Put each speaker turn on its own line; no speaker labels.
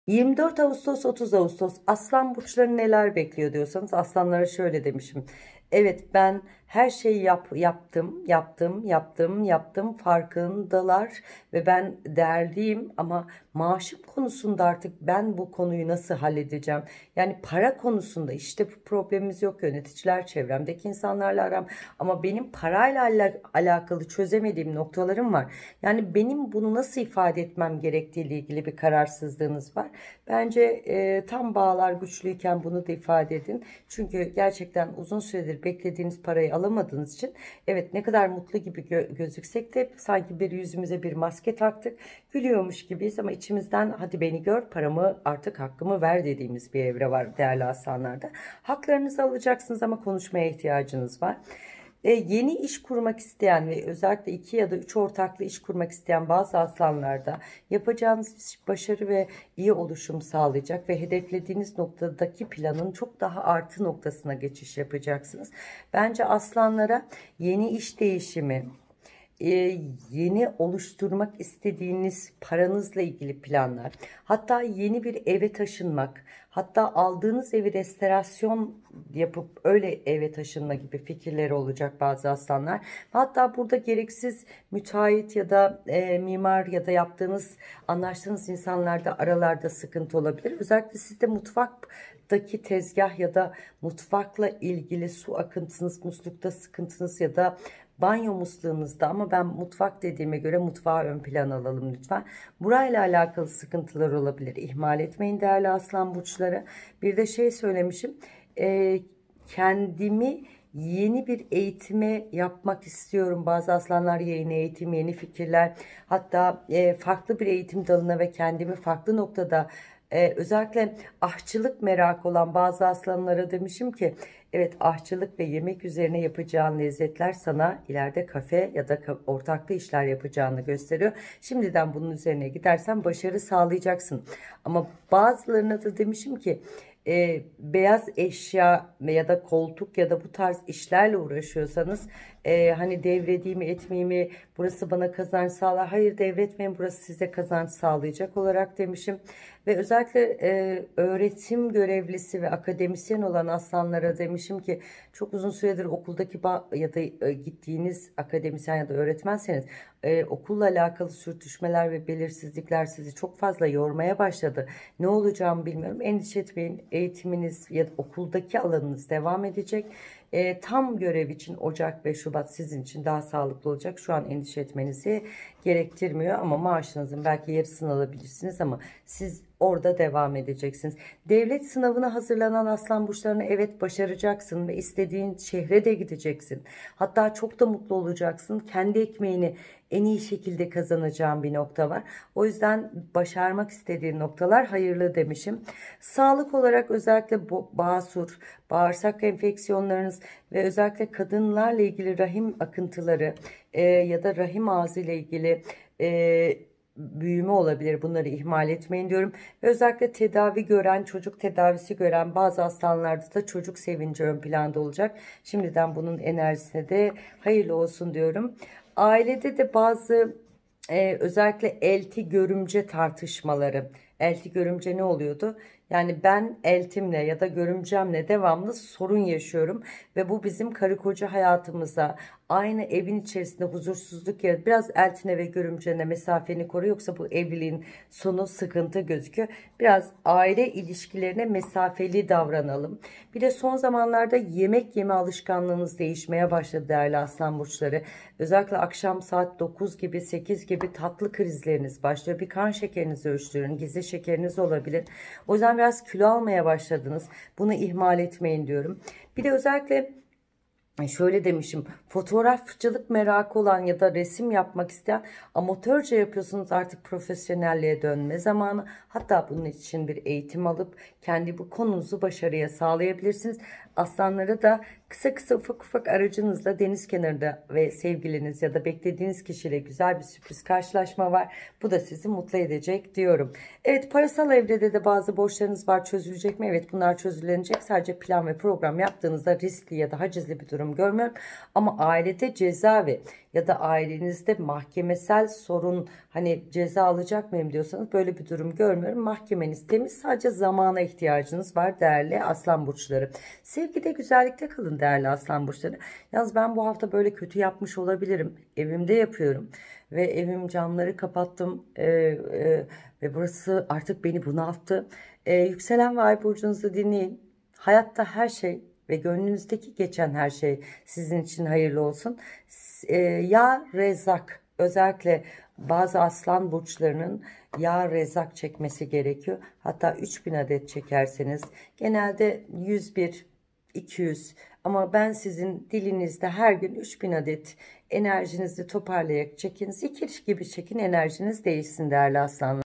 24 Ağustos 30 Ağustos Aslan burçları neler bekliyor diyorsanız, aslanlara şöyle demişim. Evet, ben her şeyi yaptım farkındalar ve ben değerliyim, ama maaşım konusunda artık ben bu konuyu nasıl halledeceğim? Yani para konusunda işte bu problemimiz yok, yöneticiler, çevremdeki insanlarla aram, ama benim parayla alakalı çözemediğim noktalarım var. Yani benim bunu nasıl ifade etmem gerektiği ile ilgili bir kararsızlığınız var. Bence tam bağlar güçlüyken bunu da ifade edin. Çünkü gerçekten uzun süredir beklediğiniz parayı alamadığınız için, evet, ne kadar mutlu gibi gözüksek de sanki bir yüzümüze bir maske taktık. Gülüyormuş gibiyiz ama içimizden hadi beni gör, paramı artık hakkımı ver dediğimiz bir evre var değerli aslanlarda. Haklarınızı alacaksınız ama konuşmaya ihtiyacınız var. Yeni iş kurmak isteyen ve özellikle 2 ya da 3 ortaklı iş kurmak isteyen bazı aslanlarda yapacağınız iş başarı ve iyi oluşum sağlayacak ve hedeflediğiniz noktadaki planın çok daha artı noktasına geçiş yapacaksınız. Bence aslanlara yeni iş değişimi, yeni oluşturmak istediğiniz paranızla ilgili planlar, hatta yeni bir eve taşınmak, hatta aldığınız evi restorasyon yapıp öyle eve taşınma gibi fikirleri olacak bazı aslanlar. Hatta burada gereksiz müteahhit ya da mimar ya da anlaştığınız insanlarda aralarda sıkıntı olabilir. Özellikle sizde mutfaktaki tezgah ya da mutfakla ilgili su akıntınız, muslukta sıkıntınız ya da banyo musluğunuzda, ama ben mutfak dediğime göre mutfağı ön plana alalım lütfen. Burayla alakalı sıkıntılar olabilir. İhmal etmeyin değerli aslan burçları. Bir de şey söylemişim. Kendimi yeni bir eğitime yapmak istiyorum. Bazı aslanlar yeni eğitim, yeni fikirler, hatta farklı bir eğitim dalına ve kendimi farklı noktada, özellikle aşçılık merakı olan bazı aslanlara demişim ki, evet, aşçılık ve yemek üzerine yapacağın lezzetler sana ileride kafe ya da ortaklı işler yapacağını gösteriyor. Şimdiden bunun üzerine gidersen başarı sağlayacaksın. Ama bazılarına da demişim ki, beyaz eşya ya da koltuk ya da bu tarz işlerle uğraşıyorsanız, hani devredeyim mi etmeyeyim mi, burası bana kazanç sağlar, hayır devretmeyin, burası size kazanç sağlayacak olarak demişim. Ve özellikle öğretim görevlisi ve akademisyen olan aslanlara demişim ki, çok uzun süredir okuldaki ya da gittiğiniz akademisyen ya da öğretmenseniz, okulla alakalı sürtüşmeler ve belirsizlikler sizi çok fazla yormaya başladı. Ne olacağımı bilmiyorum. Endişe etmeyin. Eğitiminiz ya da okuldaki alanınız devam edecek. Tam görev için Ocak ve Şubat sizin için daha sağlıklı olacak. Şu an endişe etmenizi gerektirmiyor, ama maaşınızın belki yarısını alabilirsiniz, ama siz orada devam edeceksiniz. Devlet sınavına hazırlanan aslan burçlarına, evet, başaracaksın ve istediğin şehre de gideceksin. Hatta çok da mutlu olacaksın. Kendi ekmeğini en iyi şekilde kazanacağın bir nokta var. O yüzden başarmak istediğin noktalar hayırlı demişim. Sağlık olarak özellikle basur, bağırsak enfeksiyonlarınız ve özellikle kadınlarla ilgili rahim akıntıları ya da rahim ağzı ile ilgili büyüme olabilir. Bunları ihmal etmeyin diyorum. Ve özellikle tedavi gören, çocuk tedavisi gören bazı hastalarda da çocuk sevinci ön planda olacak. Şimdiden bunun enerjisine de hayırlı olsun diyorum. Ailede de bazı özellikle elti görümce tartışmaları. Elti görümce ne oluyordu? Yani ben eltimle ya da görümcemle devamlı sorun yaşıyorum ve bu bizim karı koca hayatımıza, aynı evin içerisinde huzursuzluk yaratıyor. Biraz eltine ve görümcene mesafeni koru, yoksa bu evliliğin sonu sıkıntı gözüküyor. Biraz aile ilişkilerine mesafeli davranalım. Bir de son zamanlarda yemek yeme alışkanlığınız değişmeye başladı değerli aslan burçları. Özellikle akşam saat 9 gibi 8 gibi tatlı krizleriniz başlıyor. Bir kan şekerinizi ölçtürün. Gizli şekeriniz olabilir. O yüzden biraz kilo almaya başladınız. Bunu ihmal etmeyin diyorum. Bir de özellikle şöyle demişim, fotoğrafçılık merakı olan ya da resim yapmak isteyen, amatörce yapıyorsunuz, artık profesyonelliğe dönme zamanı. Hatta bunun için bir eğitim alıp kendi bu konunuzu başarıya sağlayabilirsiniz. Aslanlara da kısa kısa ufak ufak aracınızla deniz kenarında ve sevgiliniz ya da beklediğiniz kişiyle güzel bir sürpriz karşılaşma var. Bu da sizi mutlu edecek diyorum. Evet, parasal evrede de bazı borçlarınız var, çözülecek mi? Evet, bunlar çözülecek. Sadece plan ve program yaptığınızda riskli ya da hacizli bir durum durum görmüyorum. Ama ailede ceza ya da ailenizde mahkemesel sorun, hani ceza alacak mıyım diyorsanız, böyle bir durum görmüyorum. Mahkemeniz temiz, sadece zamana ihtiyacınız var değerli aslan burçları. Sevgide, güzellikte kalın değerli aslan burçları. Yalnız ben bu hafta böyle kötü yapmış olabilirim. Evimde yapıyorum ve evim camları kapattım ve burası artık beni bunalttı. Yükselen ve ay burcunuzu dinleyin. Hayatta her şey ve gönlünüzdeki geçen her şey sizin için hayırlı olsun. Ya rezak, özellikle bazı aslan burçlarının ya rezak çekmesi gerekiyor. Hatta 3000 adet çekerseniz, genelde 101, 200, ama ben sizin dilinizde her gün 3000 adet enerjinizi toparlayarak çekiniz. İki gibi çekin, enerjiniz değişsin değerli aslanlar.